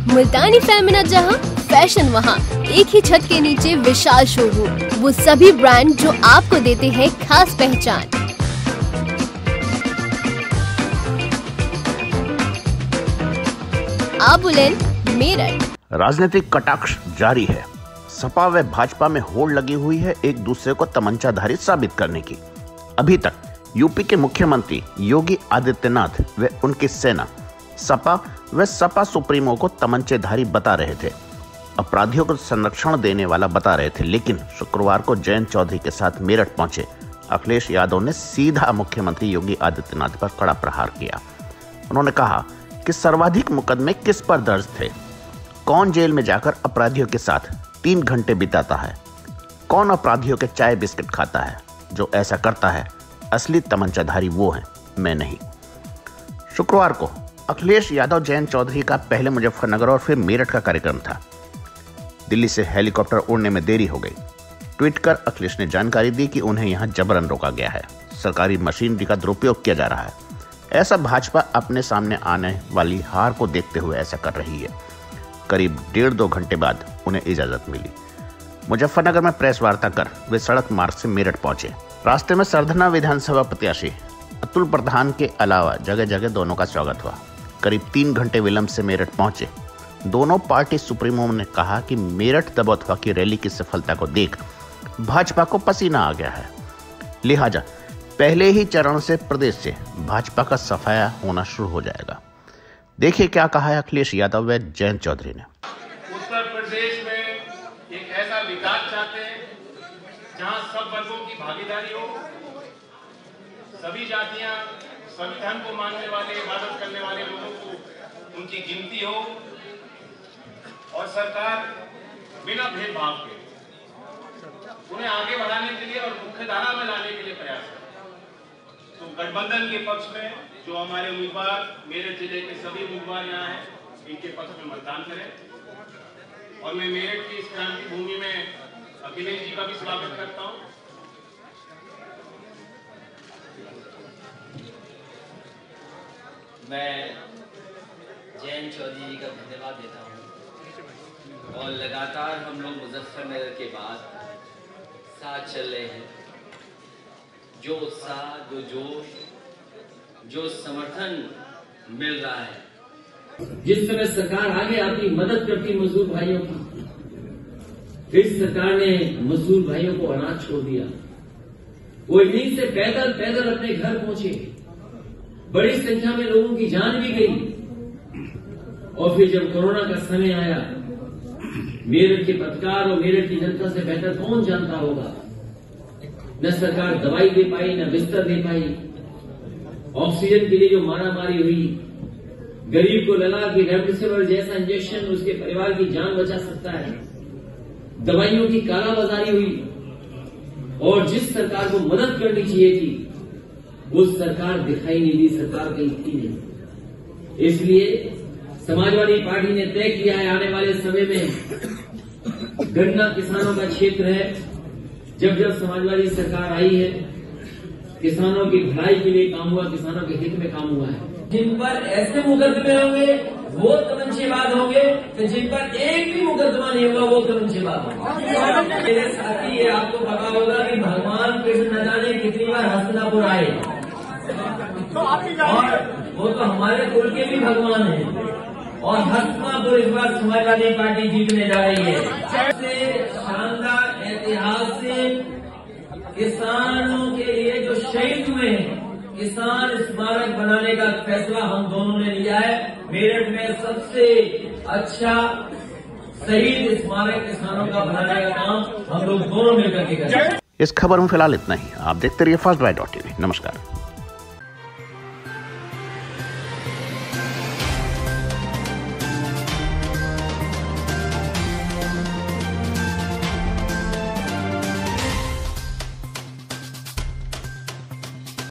मुल्तानी फेमिना जहां, फैशन वहां, एक ही छत के नीचे विशाल शोरूम, वो सभी ब्रांड जो आपको देते हैं खास पहचान। आबुलेन, मेरठ। राजनीतिक कटाक्ष जारी है। सपा व भाजपा में होड़ लगी हुई है एक दूसरे को तमंचाधारी साबित करने की। अभी तक यूपी के मुख्यमंत्री योगी आदित्यनाथ व उनकी सेना सपा व सपा सुप्रीमो को तमंचेधारी बता रहे थे, अपराधियों को संरक्षण देने वाला बता रहे थे। लेकिन शुक्रवार को जयंत चौधरी के साथ मेरठ पहुंचे अखिलेश यादव ने सीधा मुख्यमंत्री योगी आदित्यनाथ पर कड़ा प्रहार किया। उन्होंने कहा कि सर्वाधिक मुकदमे किस पर दर्ज थे, कौन जेल में जाकर अपराधियों के साथ 3 घंटे बिताता है, कौन अपराधियों के चाय बिस्किट खाता है। जो ऐसा करता है असली तमंचाधारी वो है, मैं नहीं। शुक्रवार को अखिलेश यादव जयंत चौधरी का पहले मुजफ्फरनगर और फिर मेरठ का कार्यक्रम था। दिल्ली से हेलीकॉप्टर उड़ने में देरी हो गई। ट्वीट कर अखिलेश ने जानकारी दी कि उन्हें यहां जबरन रोका गया है, सरकारी मशीनरी का दुरुपयोग किया जा रहा है। ऐसा भाजपा अपने सामने आने वाली हार को देखते हुए ऐसा कर रही है। करीब 1.5-2 घंटे बाद उन्हें इजाजत मिली। मुजफ्फरनगर में प्रेस वार्ता कर वे सड़क मार्ग से मेरठ पहुंचे। रास्ते में सरधना विधानसभा प्रत्याशी अतुल प्रधान के अलावा जगह जगह दोनों का स्वागत हुआ। करीब 3 घंटे विलंब से मेरठ पहुंचे दोनों पार्टी सुप्रीमो ने कहा कि मेरठ दबोथवा की रैली की सफलता को देख भाजपा को पसीना आ गया है, लिहाजा पहले ही चरण से प्रदेश से भाजपा का सफाया होना शुरू हो जाएगा। देखिए क्या कहा है अखिलेश यादव व जयंत चौधरी ने। उत्तर प्रदेश में एक ऐसा विकास चाहते हैं जहां सब वर्गों की भागीदारी हो, सभी जातियां, सभी धर्म को मानने वाले, इबादत करने वाले लोगों को उनकी गिनती हो और सरकार बिना भेदभाव के उन्हें आगे बढ़ाने के लिए और मुख्यधारा में लाने के लिए प्रयास करें। तो गठबंधन के पक्ष में जो हमारे उम्मीदवार, मेरठ जिले के सभी उम्मीदवार यहाँ हैं, इनके पक्ष में मतदान करें। और मैं मेरठ की इस क्रांति भूमि में अखिलेश जी का भी स्वागत करता हूँ। मैं जयंत चौधरी जी का धन्यवाद देता हूँ और लगातार हम लोग मुजफ्फरनगर के बाद साथ चल रहे हैं। जो उत्साह, जो जोश, जो समर्थन मिल रहा है, जिस समय सरकार आगे आती, मदद करती मजदूर भाइयों की, फिर सरकार ने मजदूर भाइयों को अनाज छोड़ दिया। वो यहीं से पैदल पैदल अपने घर पहुंचे, बड़ी संख्या में लोगों की जान भी गई। और फिर जब कोरोना का समय आया, मेरठ के पत्रकार और मेरठ की जनता से बेहतर कौन जानता होगा, न सरकार दवाई दे पाई, न बिस्तर दे पाई। ऑक्सीजन के लिए जो मारामारी हुई, गरीब को लगा कि रेमडेसिविर जैसा इंजेक्शन उसके परिवार की जान बचा सकता है, दवाइयों की कालाबाजारी हुई। और जिस सरकार को मदद करनी चाहिए थी वो सरकार दिखाई नहीं दी, सरकार कहीं थी नहीं। इसलिए समाजवादी पार्टी ने तय किया है आने वाले समय में गन्ना किसानों का क्षेत्र है। जब जब समाजवादी सरकार आई है, किसानों की भलाई के लिए काम हुआ, किसानों के हित में काम हुआ है। जिन पर ऐसे मुकदमे होंगे वो तमंचेबाज होंगे, तो जिन पर एक भी मुकदमा नहीं होगा वो तमंचेबाज होंगे। मेरे साथी, ये आपको पता होगा कि भगवान कृष्ण न जाने कितनी बार हस्तिनापुर आए, और वो तो हमारे कुल के भी भगवान हैं। और हस्तिनापुर इस बार समाजवादी पार्टी जीतने जा रही है। सबसे शानदार ऐतिहासिक किसानों के लिए जो शहीद हुए हैं, किसान स्मारक बनाने का फैसला हम दोनों ने लिया है। मेरठ में सबसे अच्छा शहीद स्मारक किसानों का बनाने का काम हम लोग दोनों मिलकर के करेंगे। इस खबर में फिलहाल इतना ही। आप देखते रहिए फर्स्ट बाइट.tv। नमस्कार।